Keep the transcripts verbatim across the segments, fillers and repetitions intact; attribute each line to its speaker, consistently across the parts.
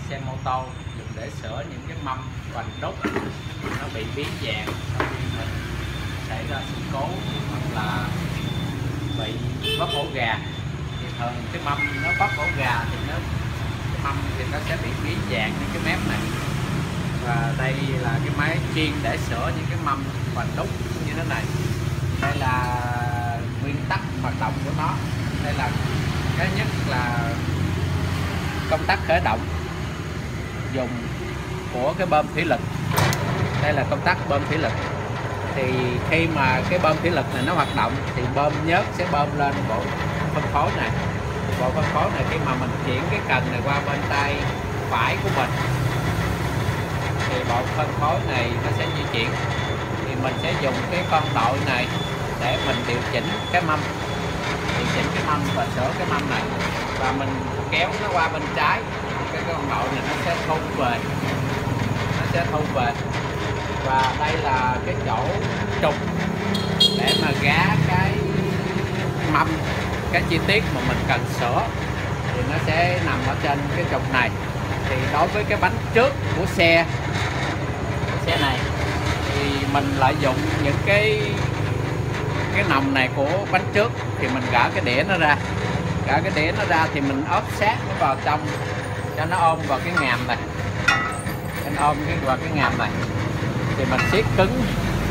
Speaker 1: xe mô tô dùng để sửa những cái mâm vành đúc nó bị biến dạng sau khi mình xảy ra sự cố hoặc là bị vấp ổ gà. Thì thường cái mâm nó vấp ổ gà thì nó cái mâm thì nó sẽ bị biến dạng những cái mép này. Và đây là cái máy chuyên để sửa những cái mâm vành đúc như thế này. Đây là nguyên tắc hoạt động của nó. Đây là cái nhất là công tắc khởi động dùng của cái bơm thủy lực. Đây là công tắc bơm thủy lực. Thì khi mà cái bơm thủy lực này nó hoạt động thì bơm nhớt sẽ bơm lên bộ phân phối này. Bộ phân phối này khi mà mình chuyển cái cần này qua bên tay phải của mình thì bộ phân phối này nó sẽ di chuyển. Thì mình sẽ dùng cái con đội này để mình điều chỉnh cái mâm, điều chỉnh cái mâm và sửa cái mâm này. Và mình kéo nó qua bên trái, cái con đội này nó sẽ thu về, nó sẽ thu về. Và đây là cái chỗ trục để mà gá cái mâm, cái chi tiết mà mình cần sửa thì nó sẽ nằm ở trên cái trục này. Thì đối với cái bánh trước của xe xe này thì mình lợi dụng những cái cái nòng này của bánh trước thì mình gỡ cái đĩa nó ra, gỡ cái đĩa nó ra thì mình ốp sát nó vào trong cho nó ôm vào cái ngàm này, cho nó ôm cái vào cái ngàm này thì mình siết cứng,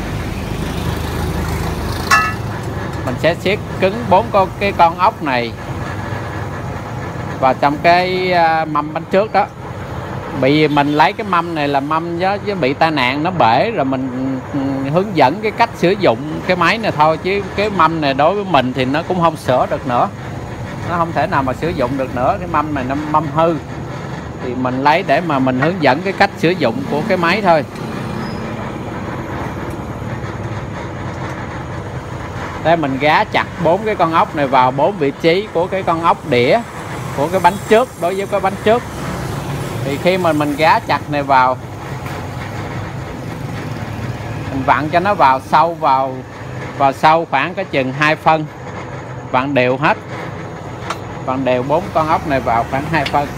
Speaker 1: mình sẽ siết cứng bốn con cái con ốc này vào trong cái mâm bánh trước đó. Bị mình lấy cái mâm này là mâm đó, chứ bị tai nạn nó bể rồi mình hướng dẫn cái cách sử dụng cái máy này thôi, chứ cái mâm này đối với mình thì nó cũng không sửa được nữa, nó không thể nào mà sử dụng được nữa. Cái mâm này nó mâm hư thì mình lấy để mà mình hướng dẫn cái cách sử dụng của cái máy thôi. Đây mình gá chặt bốn cái con ốc này vào bốn vị trí của cái con ốc đĩa của cái bánh trước. Đối với cái bánh trước thì khi mà mình gá chặt này vào, mình vặn cho nó vào sâu vào vào sâu khoảng cái chừng hai phân, vặn đều hết, vặn đều bốn con ốc này vào khoảng hai phân.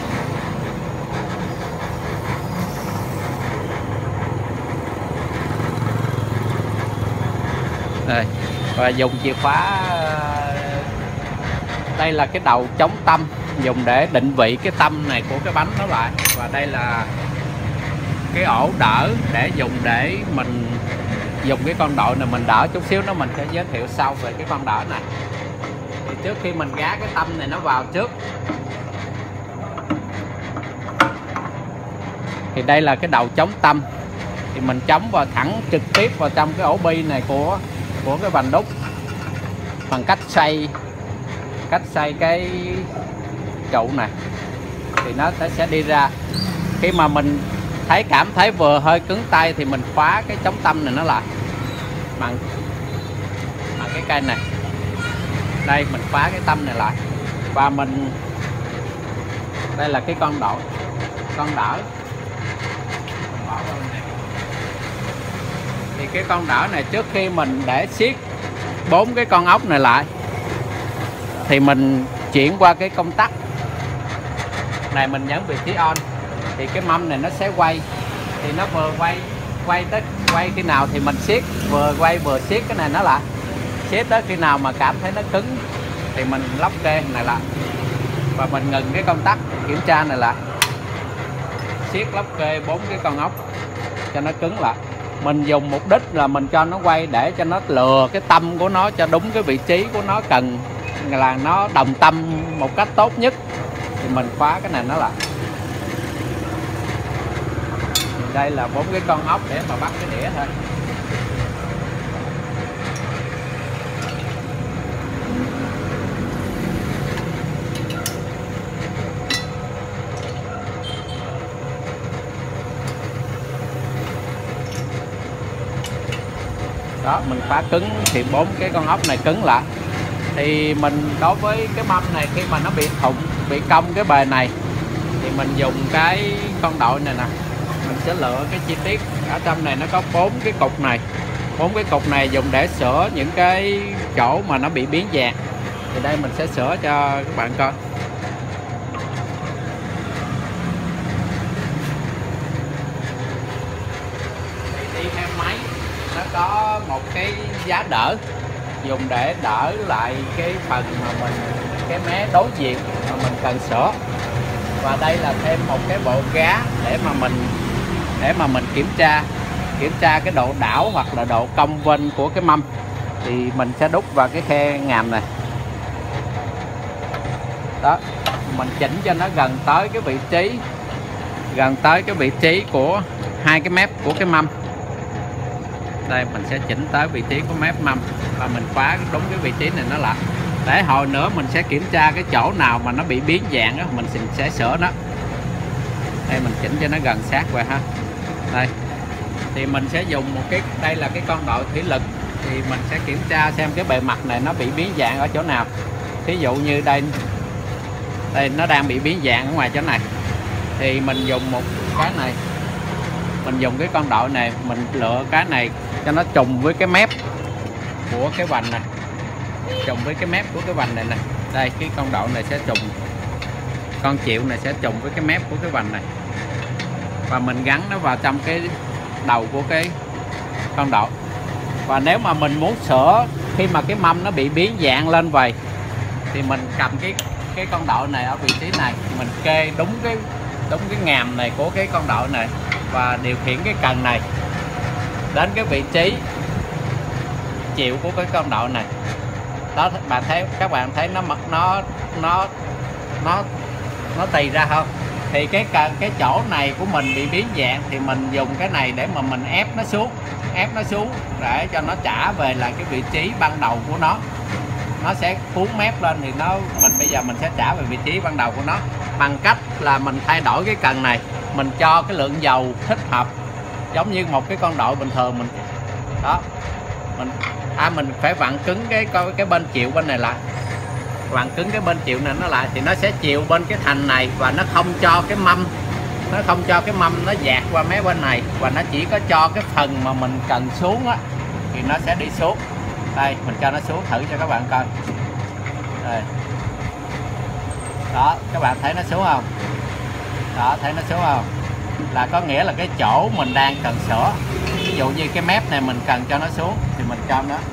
Speaker 1: Đây, và dùng chìa khóa, đây là cái đầu chống tâm dùng để định vị cái tâm này của cái bánh nó lại. Và đây là cái ổ đỡ để dùng để mình dùng cái con đội này mình đỡ chút xíu, nó mình sẽ giới thiệu sau về cái con đỡ này. Thì trước khi mình gá cái tâm này nó vào trước thì đây là cái đầu chống tâm, thì mình chống vào thẳng trực tiếp vào trong cái ổ bi này của của cái vành đúc bằng cách xoay cách xoay cái trụ này thì nó sẽ đi ra. Khi mà mình thấy cảm thấy vừa hơi cứng tay thì mình khóa cái chống tâm này nó lại bằng, bằng cái cây này. Đây mình khóa cái tâm này lại và mình, đây là cái con đội, con đỡ. Thì cái con đỡ này trước khi mình để siết bốn cái con ốc này lại thì mình chuyển qua cái công tắc này, mình nhấn vị trí on thì cái mâm này nó sẽ quay. Thì nó vừa quay quay tới quay khi nào thì mình siết, vừa quay vừa siết cái này nó lại, siết tới khi nào mà cảm thấy nó cứng thì mình lóc kê này lại và mình ngừng cái công tắc kiểm tra này lại, siết lóc kê bốn cái con ốc cho nó cứng lại. Mình dùng mục đích là mình cho nó quay để cho nó lừa cái tâm của nó cho đúng cái vị trí của nó, cần là nó đồng tâm một cách tốt nhất thì mình khóa cái này nó lại. Thì đây là bốn cái con ốc để mà bắt cái đĩa thôi. Đó, mình khóa cứng thì bốn cái con ốc này cứng lại. Thì mình đối với cái mâm này khi mà nó bị thủng, bị cong cái bề này thì mình dùng cái con đội này nè, mình sẽ lựa cái chi tiết ở trong này. Nó có bốn cái cục này, bốn cái cục này dùng để sửa những cái chỗ mà nó bị biến dạng. Thì đây mình sẽ sửa cho các bạn coi. có một cái giá đỡ, dùng để đỡ lại cái phần mà mình cái mé đối diện mà mình cần sửa. Và đây là thêm một cái bộ gá để mà mình để mà mình kiểm tra kiểm tra cái độ đảo hoặc là độ cong vênh của cái mâm. Thì mình sẽ đút vào cái khe ngàm này đó, mình chỉnh cho nó gần tới cái vị trí gần tới cái vị trí của hai cái mép của cái mâm. Đây mình sẽ chỉnh tới vị trí của mép mâm và mình khóa đúng cái vị trí này nó lại. Để hồi nữa mình sẽ kiểm tra cái chỗ nào mà nó bị biến dạng đó, mình sẽ sửa nó. Đây mình chỉnh cho nó gần sát vậy ha. Đây thì mình sẽ dùng một cái, đây là cái con đội thủy lực, thì mình sẽ kiểm tra xem cái bề mặt này nó bị biến dạng ở chỗ nào. Thí dụ như đây đây nó đang bị biến dạng ở ngoài chỗ này, thì mình dùng một cái này, mình dùng cái con đội này, mình lựa cái này cho nó trùng với cái mép của cái vành này, trùng với cái mép của cái vành này nè. Đây cái con đội này sẽ trùng, con chịu này sẽ trùng với cái mép của cái vành này, và mình gắn nó vào trong cái đầu của cái con đội. Và nếu mà mình muốn sửa khi mà cái mâm nó bị biến dạng lên vậy, thì mình cầm cái cái con đội này ở vị trí này, mình kê đúng cái đúng cái ngàm này của cái con đội này, và điều khiển cái cần này đến cái vị trí chịu của cái con đội này đó. Bạn thấy, các bạn thấy nó nó nó nó nó tì ra không? Thì cái cái chỗ này của mình bị biến dạng, thì mình dùng cái này để mà mình ép nó xuống ép nó xuống để cho nó trả về lại cái vị trí ban đầu của nó. Nó sẽ cuốn mép lên, thì nó mình bây giờ mình sẽ trả về vị trí ban đầu của nó bằng cách là mình thay đổi cái cần này, mình cho cái lượng dầu thích hợp, giống như một cái con đội bình thường mình đó. Mình à, mình phải vặn cứng cái cái bên chịu bên này lại, vặn cứng cái bên chịu này nó lại, thì nó sẽ chịu bên cái thành này, và nó không cho cái mâm nó không cho cái mâm nó dạt qua mé bên này, và nó chỉ có cho cái phần mà mình cần xuống á thì nó sẽ đi xuống. Đây mình cho nó xuống thử cho các bạn coi. Đây. Đó, các bạn thấy nó xuống không? Đó, thấy nó xuống không? Là có nghĩa là cái chỗ mình đang cần sửa. Ví dụ như cái mép này mình cần cho nó xuống thì mình cho nó.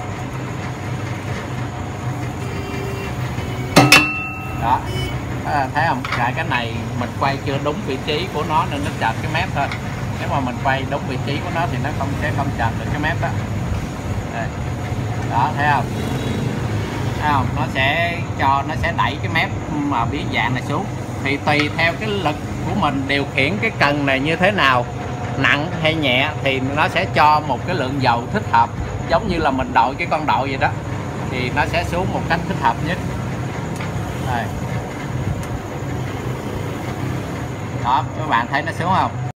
Speaker 1: Đó, thấy không? Tại cái này mình quay chưa đúng vị trí của nó nên nó chật cái mép thôi. Nếu mà mình quay đúng vị trí của nó thì nó không sẽ không chật được cái mép đó. Đây. Đó, thấy không? Thấy không? Nó sẽ cho nó sẽ đẩy cái mép mà biến dạng này xuống. Thì tùy theo cái lực của mình điều khiển cái cần này như thế nào, nặng hay nhẹ, thì nó sẽ cho một cái lượng dầu thích hợp, giống như là mình đội cái con đội vậy đó, thì nó sẽ xuống một cách thích hợp nhất. Đây. Đó, các bạn thấy nó xuống không?